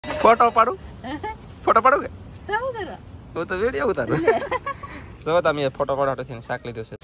Photo પાડું કે શું કરો હું તો વિડીયો ઉતારું જો તમે ફોટો પાડો થઈને શાક લીધું છે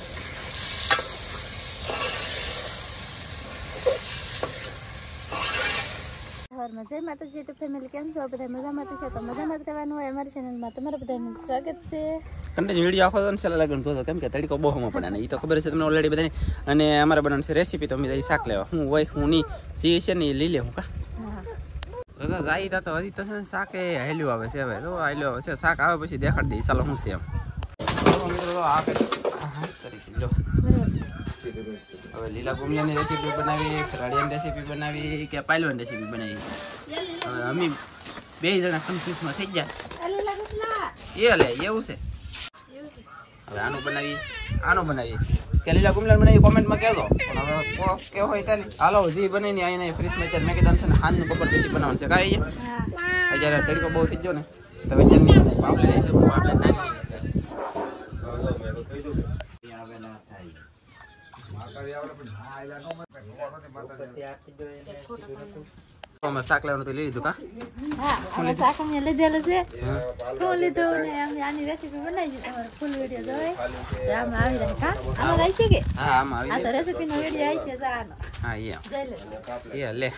જય માતાજી યુટ્યુબ ફેમિલી કેમ છો બધા મજામાં છે તો મજામાં જ રહેવાનું હોય અમારી ચેનલમાં તમારા બધાનું સ્વાગત છે કન્ટિન્યુ વિડીયો આખો તો ચાલે લાગણ જોતો કેમ કે તડકો બહુ હમો પડે ને એ તો ખબર છે તમને ઓલરેડી બધાને અને અમારે બનાવવાનું છે રેસીપી તો અમે શાક લેવા હું હોય હું ની સી છે ને લઈ લે હું કા દાદા જાય તા તો હજી તો શાક એ હેલ્યું આવે છે હવે તો હેલ્યું આવે છે શાક આવે પછી દેખાડ દે ચાલો શું છે એમ મિત્રો આ કરી લો હવે લીલા ગુમલાની રેસીપી બનાવી રાડિયાની રેસીપી બનાવી કે પાયલવાની રેસીપી બનાવી હવે અમે બે જણા કન્ફ્યુઝમાં થઈ ગયા એ લે એવું છે હવે આનું બનાવી કે લીલા ગુમલા બનાવી કોમેન્ટમાં કહેજો પણ હવે કે હોય ત્યાં હાલો જી બનાવીને અહીંયા ફ્રીજમાં છે મેં કીધું છે ને હાનનું બપોર પછી બનાવવાનું છે કાંઈ અત્યારે તડકો બહુ થઈ ગયો ને તો વેચનની પાપલે છે પાપલે નાખી શાક લેવાનું તો લઈ લીધું કા શાક અમે લીધેલું છે ફૂલ લીધું ને અમે આની રેસીપી બનાવી તમારે ફૂલ વિડીયો જોઈ આમાં આવી જાય કા આમાં આવી છે કે હા આમાં આવી આ તો રેસીપી નો વિડીયો આવી છે જાનો હા એ લે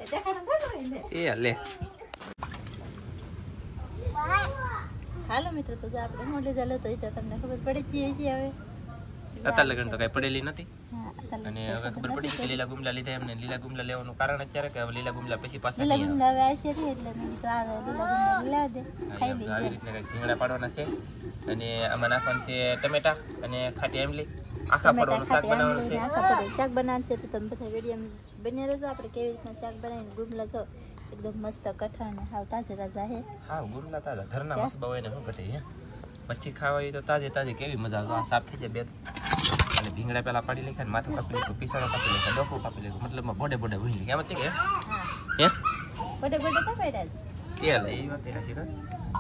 હાલો મિત્રો તો આપણે મોઢે ચાલો તો એ તો તમને ખબર પડી જ છે હવે અત્યારે લગન તો કઈ પડેલી નથી અને હવે ખબર પડી કે લીલા ગુમલા લીધા એમને લીલા ગુમલા લેવાનું કારણ અત્યારે કે લીલા ગુમલા પછી પાછા લીલા ગુમલા આવે છે એટલે મને તો આ લીલા ગુમલા લે દે ખાઈ લે આવી રીતના કઈ ભીંગડા પાડવાના છે અને આમાં નાખવાનું છે ટમેટા અને ખાટી આમલી આખા પડવાનું શાક બનાવવાનું છે શાક બનાવવાનું છે તો તમે બધા વિડીયો બની રહેજો આપણે કેવી રીતના શાક બનાવીને ગુમલા છો એકદમ મસ્ત કઠણ ને હાવ તાજે તાજા હે હા ગુમલા તાજા ઘરના મસબા હોય ને શું કટે હે પછી ખાવા તો તાજે કેવી મજા આવે આ સાફ થઈ જાય બે અને ભીંગડા પેલા પાડી લેખા ને માથું કાપી લેખું પીસાનો કાપી લેખા ડોકું કાપી લેખું મતલબ બોડે ભૂઈ લે એમ હતી કે હે બોડે કાપાઈ એ લે એ વાત હાસી કા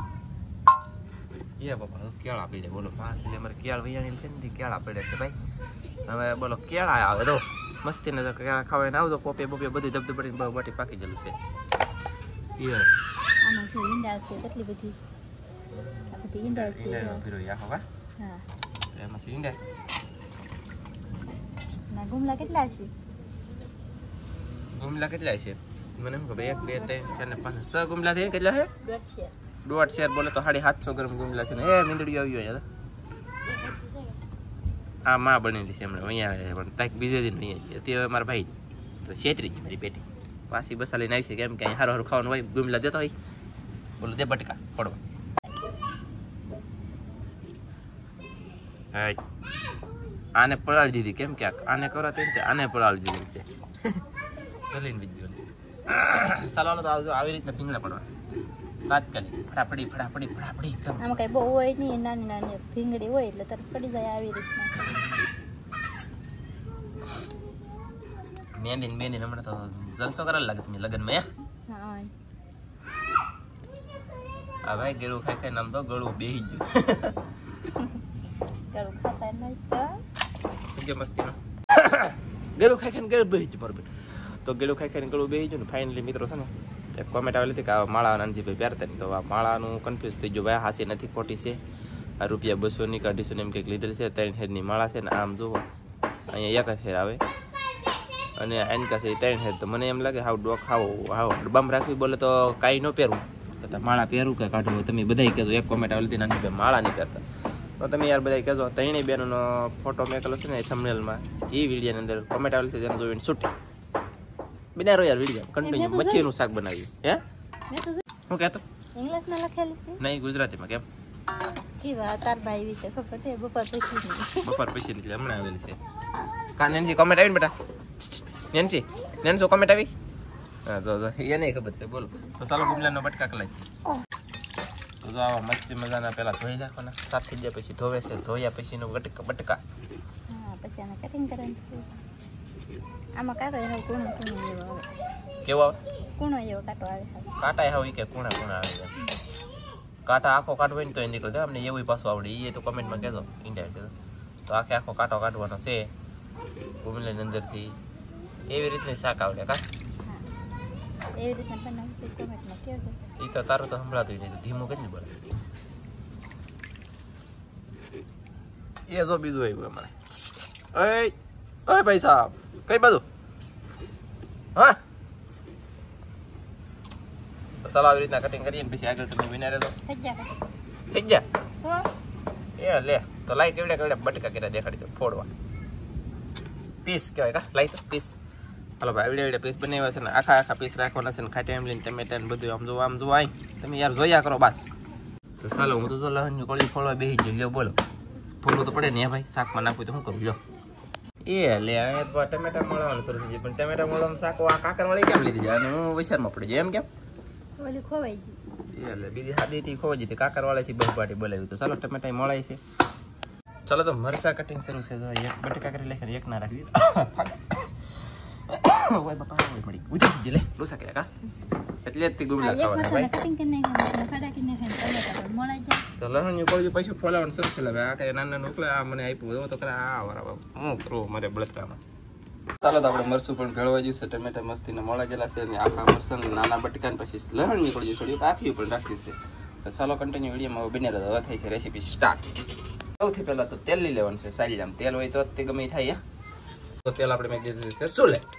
એ બાપા કેળા આપી દે બોલો 5 લે મારે કેળ વૈયાણી છે ને કેળા પડે છે ભાઈ હવે બોલો કેળા આવે તો મસ્તી ને કેળા ખાવાને આવજો પોપે બધું ધબધબ પડીને બહુ બાટી પાકી જલું છે એ આમાં છે ઈંડા છે કેટલી બધી આ બધી ઈંડા છે ફીરો યા હોવા હા એમાં છે ઈંડા ના ગુમલા કેટલા છે મને એમ કે 1 2 3 4 5 6 ગુમલા છે કેટલા છે દોઢ શેર બોલે તો 750 ગ્રામ ગુમલા છે ને એ મીંદડી આવ્યો યાર આ માં બનેલી છે હમણાં અહીંયા પણ તાક બીજે દિન નહીં હતી હવે મારા ભાઈ તો છેતરી ગઈ મારી પેટી પાછી બસા લઈને આવી છે કેમ કે અહીં હારું ખાવાનું હોય ગુમલા દેતા હોય બોલો દે બટકા પડવા હા આને પડાળી દીધી કેમ કે આને કરો તો આને પડાળી દીધી છે ચલીને બીજું સલાલો તો આવજો આવી રીતના ભીંગડા પડવા તાત્કાલિક ફટાફડી આમાં કઈ બહુ હોય નહીં નાની ભીંગડી હોય એટલે તરત પડી જાય આવી રીતના મેંદી હમણાં તો જલસો કરેલા લાગે તમે લગનમાં હા આ ભાઈ ગળું ખાઈ નામ તો ગળું બેહી ગયું ગળું ખાતા નહીં તો મસ્તી ગળું ખાઈ ગળું બેહી ગયું બરોબર તો ગળું ખાઈ ગળું બેહી ગયું ને ફાઇનલી મિત્રો છે ને એક કોમેન્ટ આવેલી હતી કે આ માળા નાનજીભાઈ પહેરતા ને તો આ માળાનું કન્ફ્યુઝ થઈ ગયું ભાઈ હાસી નથી ખોટી છે આ રૂપિયા 200 ની 250 એમ કંઈક લીધેલ છે 3 હેરની માળા છે ને આમ જુઓ અહીંયા 1 હેર આવે અને એની પાસે 3 હેર તો મને એમ લાગે હાવ ડોક હાવ ડબ્બામાં રાખવી બોલે તો કાંઈ ન પહેરવું તો માળા પહેરવું કે કાઢવું તમે બધાય કહેજો એક કોમેન્ટ આવેલી હતી નાનજીભાઈ માળા નહીં પહેરતા તો તમે યાર બધાય કહેજો ત્રણેય બહેનોનો ફોટો મેકેલો છે ને થંબનેલમાં એ વિડીયોની અંદર કોમેન્ટ આવેલી છે જેને જોઈને છૂટી બિનારો યાર વિડીયો કન્ટિન્યુ મચ્છીનું શાક બનાવ્યું હે હું કહેતો ઇંગ્લિશમાં લખેલું છે નહીં ગુજરાતીમાં કેમ કેવા તાર ભાઈ વિશે ખબર છે બપોર પછી એટલે હમણાં આવેલી છે કા નેન્સી કોમેન્ટ આવી ને બેટા નેન્સો કોમેન્ટ આવી હા જો એને ખબર છે બોલો તો ચાલો ગુમલાનો બટકા કલાઈ છે તો જો આવા મસ્તી મજાના પેલા ધોઈ નાખવાના સાફ થઈ જાય પછી ધોવે છે ધોયા પછીનો બટકા હા પછી આને કટિંગ કરવાનું આમાં કાંટો એવો કૂણો એવો આવે કેવો આવે કૂણો એવો કાંટો આવે કાંટા હોય કે કૂણા આવે કાંટા આખો કાઢવો ને તો એ નીકળે અમને એવું પાછું આવડે એ તો કમેન્ટમાં કહેજો ઇન્ડિયા છે તો આખો કાંટો કાઢવાનો છે ગુમલાની અંદરથી એવી રીતની શાક આવડે કા એવી રીતે બનાવી તો કોમેન્ટમાં કહેજો. ઈ તો તારું તો સંભળાતું નહીં, ધીમું કેટલું બોલે. એ જો બીજું આવ્યું અમારે. ઓય ઓય ભાઈ સાહેબ, કઈ બાજુ? હા, ચાલો આવી રીતના કટિંગ કરીએ ને પછી આગળ તમે વિના રહેજો. થઈ ગયા થઈ ગયા? તો એ લે તો લાઈ કેવડે કેવડે બટકા કર્યા દેખાડી દો ફોડવા. પીસ કહેવાય કા, લાઈ તો પીસ. હાલો ભાઈ એવડે એવડે પીસ બનાવ્યા છે ને આખા પીસ રાખવાના છે ને ખાટી આમલી ટમેટા ને બધું આમ જો આઈ તમે યાર જોયા કરો બસ. તો ચાલો હું તો જો લહણની કોળી ફોડવા બેસી ગયો. લ્યો બોલો, ફોડવું તો પડે ને ભાઈ, શાકમાં નાખવું તો શું કરું? લ્યો એ લે અહીંયા તો ટમેટા મળવાનું શરૂ થઈ જાય, પણ ટમેટા મળવામાં શાક આ કાકર વાળી કેમ લીધી જાય? અને હું વિચારમાં પડી જાય એમ કેમ? ઓલી ખોવાઈ ગઈ. એટલે બીજી હાદીથી ખોવાઈ જતી કાકર વાળી બહુ પાટી બોલાવી. તો ચાલો ટમેટા મળાય છે. ચાલો તો મરસા કટિંગ શરૂ છે. જો એક બટેકા કરી લખે એક ના રાખી દીધા. ઓય બાપા ઓય મળી ઉધી દીલે લોસા કર્યા કા એટલે જ તે ગુમલા ખાવાના ભાઈ. કટિંગ કરીને ખાડા કરીને ટમેટા પર મળી જાય. તો લહણની કોળી પછી ફોલાવાનું શરૂ છે. હવે આ કઈ નાના નોકલા આ મને આપ્યું તો કરા આ વારા હું કરું મારે બળતરામાં. ચાલો તો આપણે મરસું પણ ભેળવા જઈશું. ટમેટા મસ્તીને મોળા ગયેલા છે અને આખા મરસા નાના બટકા પછી લહણની કોળી છોડ્યું આખી પણ રાખ્યું છે. તો ચાલો કન્ટિન્યુ વિડીયોમાં બની રહ્યો. હવે થાય છે રેસીપી સ્ટાર્ટ. સૌથી પહેલા તો તેલ લઈ લેવાનું છે. સાઈલામ તેલ હોય તો તે ગમે થાય. તો તેલ આપણે મેં દીધું છે શું લે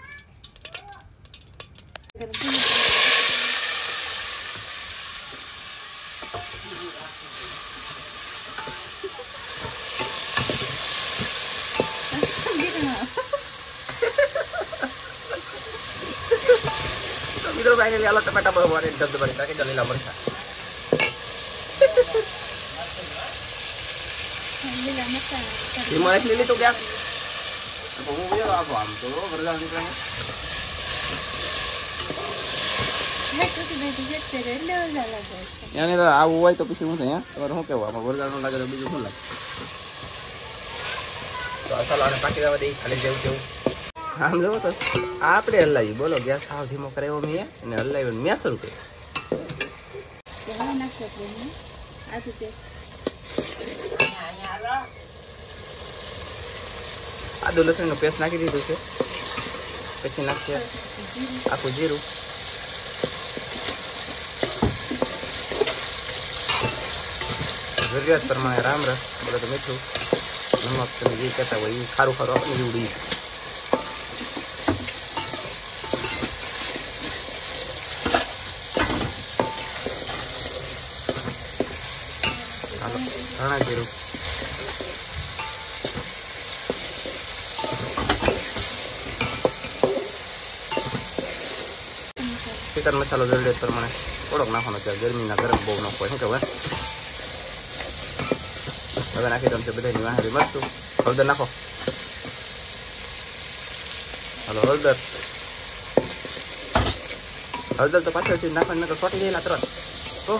મિત્રો ભાઈ આલો ટમેટા બહુ વારે દર્દ ભરી નાખી દો લીલા મરચા. મારે લીલી તો ગયા તો હું ગયો આગો આમ તો વરગાળ નીકળે. એને તો આવું હોય તો પછી શું થાય? તમારે શું કેવું આમાં વરગાળ ન લાગે તો બીજું શું લાગે? તો ચાલો આને પાકી જવા દઈ ખાલી જેવું તેવું. આમ જોવો તો આપણે હલાવી બોલો ગેસ સાવ ધીમો કરાવ્યો મેં અને હલાવ્યો મેં શરૂ કર્યું. આદુ લસણ નું પેસ્ટ નાખી દીધું છે. પછી નાખીએ આખું જીરું, જરૂરિયાત પ્રમાણે રામ રસ, બધું મીઠું, નમક તમે જે કહેતા હોય એ ખારું ખારું આપણે ઉડી. ધાણા જીરું, ચિકન મસાલો જરૂરિયાત પ્રમાણે થોડોક નાખવાનો છે. ગરમીના ગરમ બહુ નાખવો શું કહેવાય. હવે નાખી દઉં છે બધાની વાહરી મરચું. હળદર નાખો. હાલો હળદર તો પાછળથી નાખવાની નકર ચોટી ગયેલા તરત. તો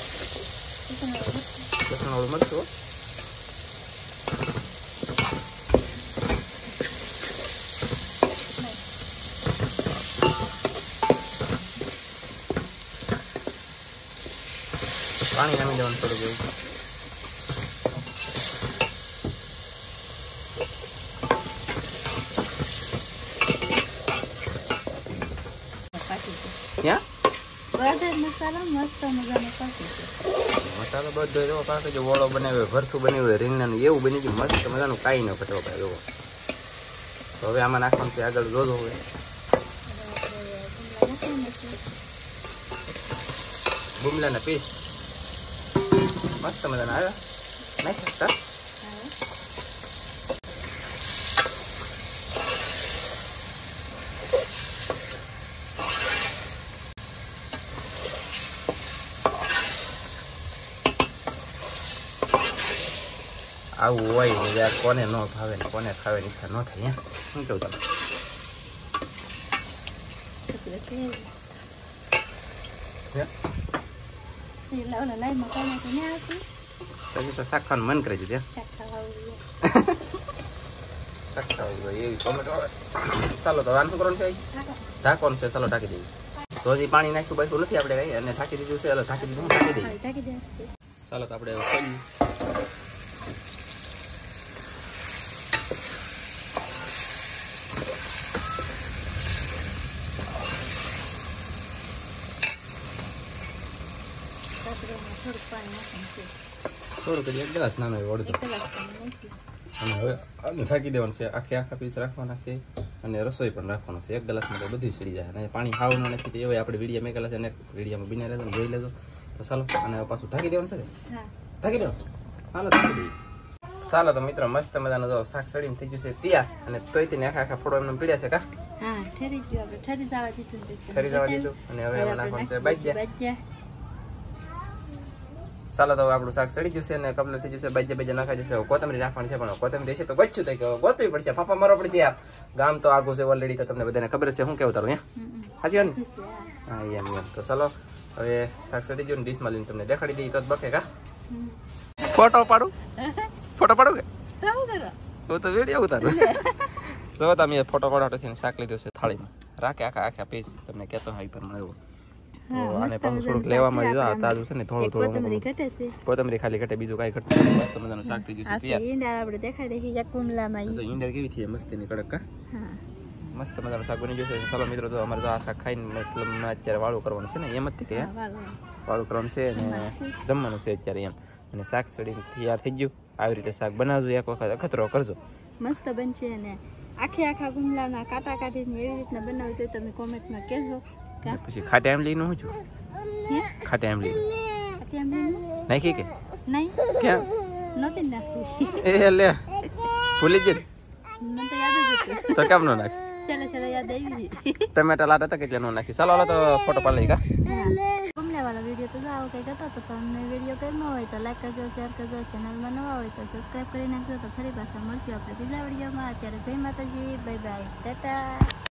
લસણવાળું મરચું પાણી નામી દેવાનું થોડું જેવું. મસાલો બધો એવો પાકે જો વોળો બનાવ્યો, ભરથું બનાવ્યું, રીંગણાનું એવું બની ગયું મસ્ત મજાનું. કાંઈ ન પટવો ભાઈ એવો. તો હવે આમાં નાખવાનું છે આગળ જોજો. હવે બુમલાના પીસ મસ્ત મજાના આવ્યા નાખી શકતા. આવું હોય યાર, કોને ન ભાવે ને કોને ખાવાની ઈચ્છા ન થાય. શું કેવું તમે? પછી તો શાક ખાવાનું મન કરી દીધું. શાક ખાવું એવી ટોમેટો આવે. ચાલો તો વાંધો કરવાનું છે. ઢાંકવાનું છે. ચાલો ઢાંકી દઈએ. તો હજી પાણી નાખ્યું પાછું નથી આપણે કઈ, અને ઢાંકી દીધું છે. ચાલો ઢાંકી દીધું, ઢાંકી દઈએ. ચાલો તો આપણે ખોલીએ. પાત્રમાં થોડુંક પાણી નાખવાનું છે. થોડુંક એક ગ્લાસ નાનો એવો અડધો. એક કલાક પાણી નાખી. અને હવે આને ઢાંકી દેવાનું છે. આખા પીસ રાખવાના છે અને રસોઈ પણ રાખવાનો છે. એક ગ્લાસમાં તો બધું સડી જાય. અને પાણી હાવનું નથી તો એવા આપણે વિડીયો મેકેલા છે ને વિડીયોમાં બિના રહેતો ને જોઈ લેજો તો ચાલો. અને પાછું ઢાંકી દેવાનું છે. હા ઢાંકી દેવાનું. હાલો ઢાંકી દઈએ. ચાલો તો મિત્રો મસ્ત મજાનો જો શાક સડીને થઈ ગયું છે તૈયાર. અને તોય તેને આખા ફોડો એમને પીડ્યા છે કા. હા ઠરી ગયું આપણે ઠરી જવા દીધું ને ઠરી જવા દીધું અને હવે એમાં નાખવાનું છે બાજ્યા. બાજ્યા. ચાલો તો આપણું શાક સડી ગયું છે અને કમ્પ્લીટ થઈ ગયું છે. બાજ્યા નાખાઈ જશે. કોથમરી નાખવાની છે પણ કોથમરી છે તો ગોચ્યું તો ગોતવી પડશે. પાપા મારો પડશે યાર. ગામ તો આગું છે ઓલરેડી તો તમને બધાને ખબર છે. શું કેવું તારું સાચી વાત ને? હા એમ તો ચાલો હવે શાક સડી ગયું ને ડીશમાં લઈને તમને દેખાડી દઈએ તો જ બકે કા. ફોટો પાડું કે હું તો વિડીયો ઉતારું. જો તમે ફોટો પાડો શાક લીધું છે થાળીમાં રાખે આખા પીસ તમને કહેતો હા પર મળે. તો આને પાછું થોડુંક લેવામાં આવ્યું આ તાજું છે ને થોડું કોથમરી ખાલી ઘટે બીજું કાંઈ ઘટતું નથી. મસ્ત મજાનું શાક થઈ ગયું છે ઈંડા આપણે દેખાડે છે કુંડલામાં. જો ઈંડા કેવી થઈ મસ્ત ની કડક કા. મસ્ત મજાનું શાક બની ગયું છે. ચાલો મિત્રો તો અમારે તો આ શાક ખાઈને મતલબ અત્યારે વાળું કરવાનું છે ને એમ જ કે વાળું કરવાનું છે અને જમવાનું છે અત્યારે એમ. અને શાક સડી તૈયાર થઈ ગયું. આવી રીતે શાક બનાવજો એક વખત અખતરો કરજો. મસ્ત બનશે અને આખા ગુમલાના કાંટા કાઢીને એવી રીતના બનાવી તો તમે કોમેન્ટમાં કહેજો. પછી ખાટા આમલી નું શું ખાટા આમલી નાખી કે નહીં ક્યાં નથી નાખી એ લે ભૂલી જ મને તો યાદ જ હતું તો કેમ નો નાખ ચાલો યાદ આવી ટમેટા લાટા હતા કેટલા નો નાખી. ચાલો હાલો તો ફોટો પાડી લઈ કા. ગુમલા વાળો વિડીયો તો આવો કંઈક હતો તો તમને વિડીયો ગમ્યો હોય તો લાઈક કરજો શેર કરજો. ચેનલમાં નવા હોય તો સબસ્ક્રાઈબ કરી નાખજો. તો ફરી પાછા મળશું આપણે બીજા વિડીયોમાં. અત્યારે જય માતાજી બાય બાય ટાટા.